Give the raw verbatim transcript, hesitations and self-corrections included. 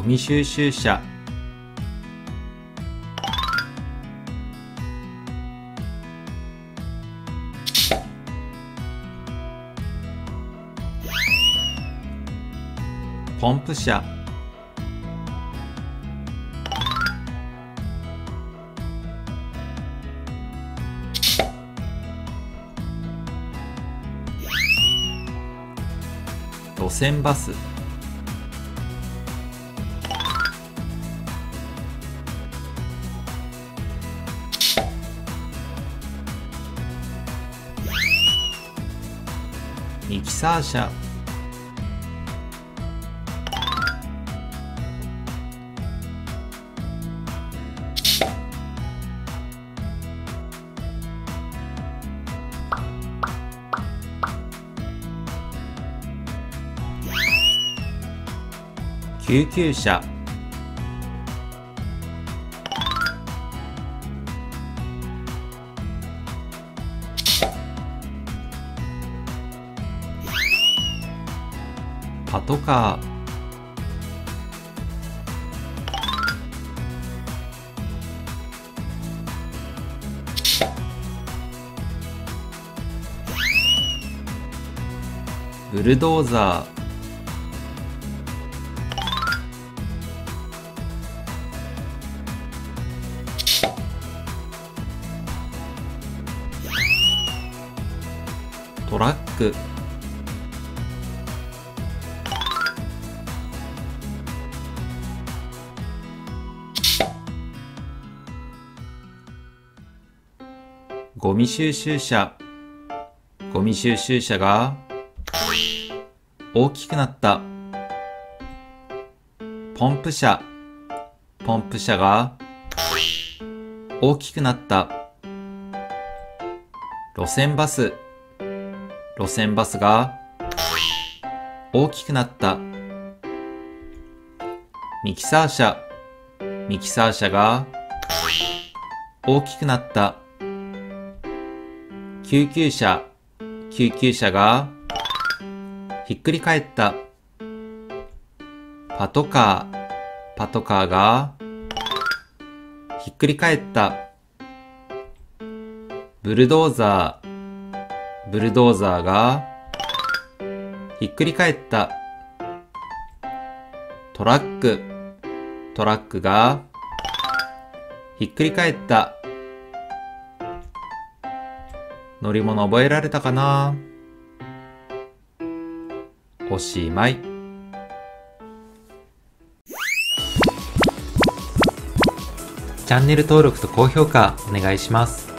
ゴミ収集車。ポンプ車。路線バス。ミキサー車。救急車。パトカー。ブルドーザー。トラック。ゴミ収集車。ゴミ収集車が大きくなった。ポンプ車。ポンプ車が大きくなった。路線バス。路線バスが大きくなった。ミキサー車。ミキサー車が大きくなった。救急車。救急車がひっくり返った。パトカー。パトカーがひっくり返った。ブルドーザー。ブルドーザーがひっくり返った。トラック。トラックがひっくり返った。乗り物覚えられたかな？おしまい。チャンネル登録と高評価お願いします。